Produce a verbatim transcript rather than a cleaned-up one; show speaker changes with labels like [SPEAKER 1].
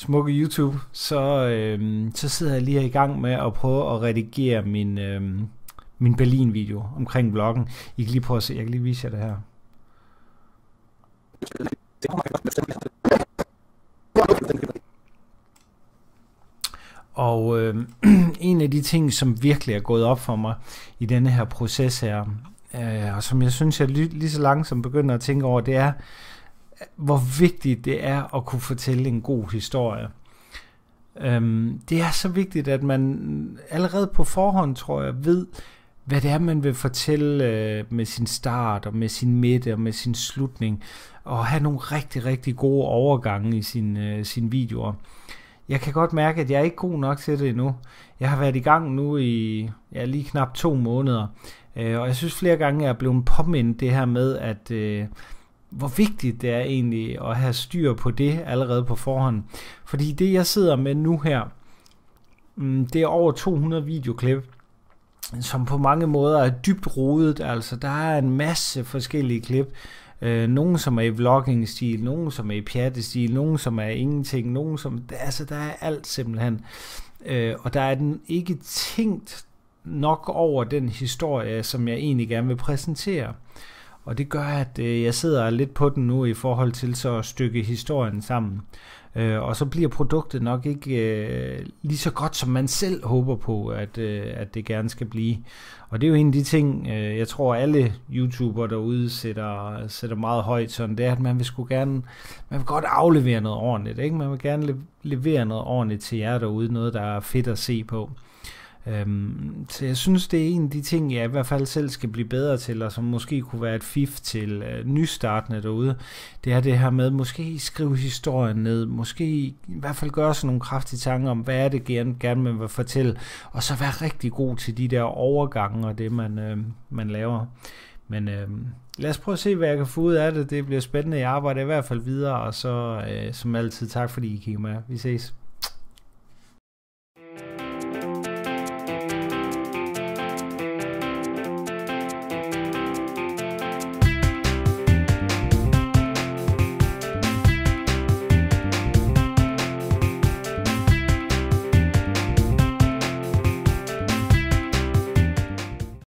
[SPEAKER 1] smukke YouTube, så, øh, så sidder jeg lige i gang med at prøve at redigere min, øh, min Berlin-video omkring vloggen. I kan lige prøve at se, jeg kan lige vise jer det her. Og øh, en af de ting, som virkelig er gået op for mig i denne her proces her, øh, og som jeg synes, jeg lige, lige så langsomt begynder at tænke over, det er, hvor vigtigt det er at kunne fortælle en god historie. Øhm, det er så vigtigt, at man allerede på forhånd, tror jeg, ved, hvad det er, man vil fortælle øh, med sin start, og med sin midte, og med sin slutning, og have nogle rigtig, rigtig gode overgange i sin, øh, sine videoer. Jeg kan godt mærke, at jeg er ikke god nok til det endnu. Jeg har været i gang nu i ja, lige knap to måneder, øh, og jeg synes flere gange, at jeg er blevet påmindet det her med, at øh, hvor vigtigt det er egentlig at have styr på det allerede på forhånd. Fordi det, jeg sidder med nu her, det er over to hundrede videoklip, som på mange måder er dybt rodet. Altså, der er en masse forskellige klip. Øh, nogle, som er i vlogging-stil, nogle, som er i pjatte-stil, nogle, som er ingenting, nogle, som... Altså, der er alt simpelthen. Øh, og der er den ikke tænkt nok over den historie, som jeg egentlig gerne vil præsentere. Og det gør, at øh, jeg sidder lidt på den nu i forhold til så at stykke historien sammen. Øh, og så bliver produktet nok ikke øh, lige så godt, som man selv håber på, at, øh, at det gerne skal blive. Og det er jo en af de ting, øh, jeg tror alle YouTubere derude sætter, sætter meget højt, sådan det er, at man vil sgu gerne, man vil godt aflevere noget ordentligt, ikke? Man vil gerne le- levere noget ordentligt til jer derude, noget der er fedt at se på. Um, så jeg synes, det er en af de ting, jeg i hvert fald selv skal blive bedre til, og som måske kunne være et fif til uh, nystartende derude. Det er det her med, måske skrive historien ned, måske i hvert fald gøre sådan nogle kraftige tanker om, hvad er det gerne, gerne man vil fortælle, og så være rigtig god til de der overgange og det, man, uh, man laver. Men uh, lad os prøve at se, hvad jeg kan få ud af det. Det bliver spændende. Jeg arbejder i hvert fald videre, og så uh, som altid, tak fordi I kigger med. Vi ses.